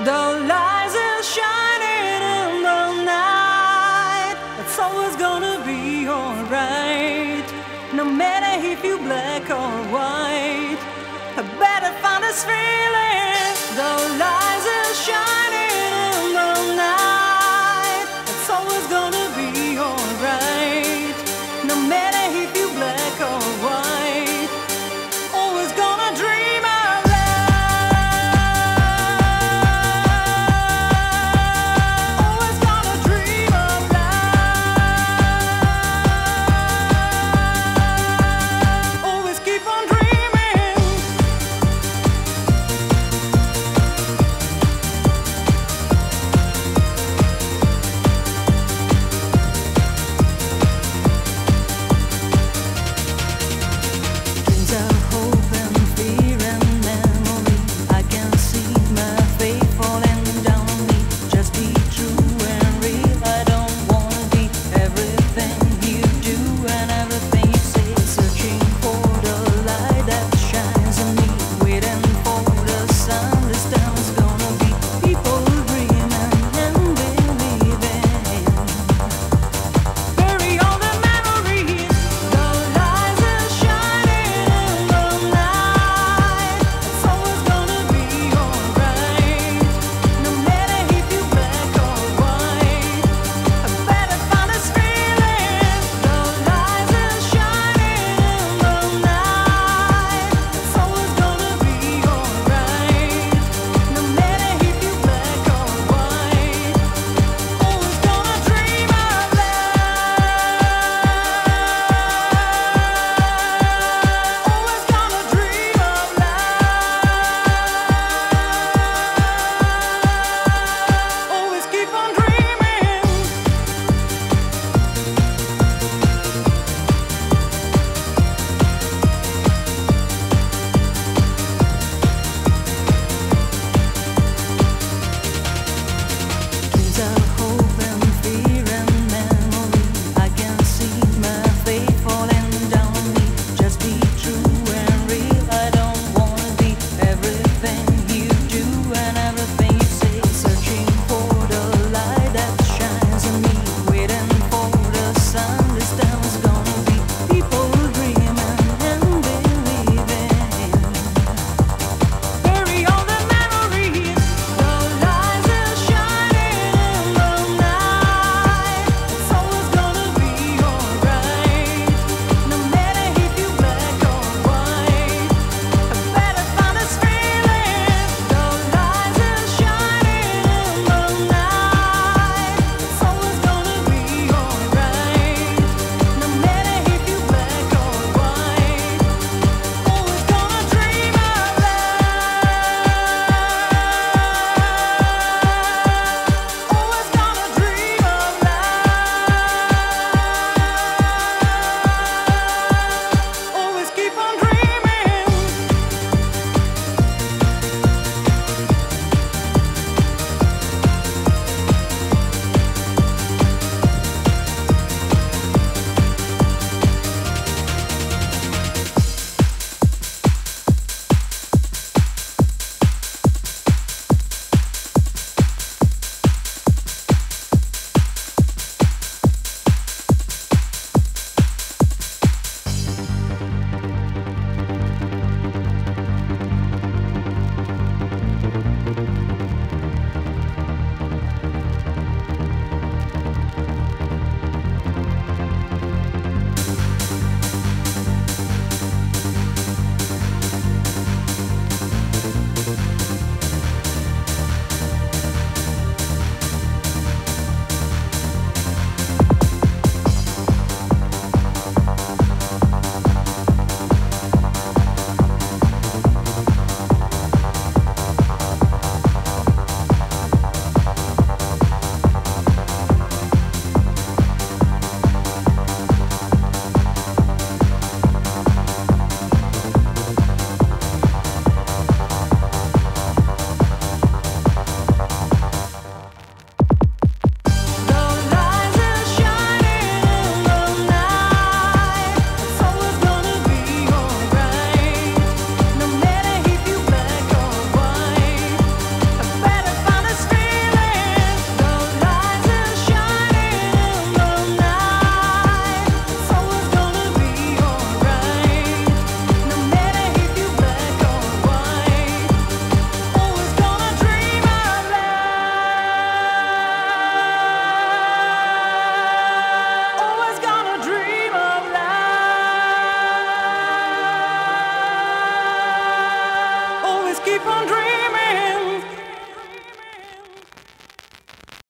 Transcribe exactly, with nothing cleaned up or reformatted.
The lights are shining in the night. It's always gonna be alright. No matter if you black or white, I better find this feeling. The lights are shining in the night. It's always gonna be alright. No matter if you black or white, always gonna dream of love. Always gonna dream of love. Always keep on dreaming. keep on